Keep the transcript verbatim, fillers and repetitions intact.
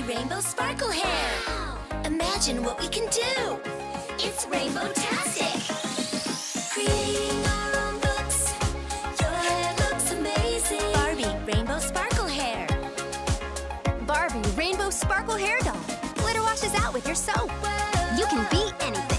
Rainbow Sparkle Hair. Imagine what we can do. It's rainbow-tastic. Creating our own looks. Your hair looks amazing. Barbie Rainbow Sparkle Hair. Barbie Rainbow Sparkle Hair Doll. Glitter washes out with your soap. You can be anything.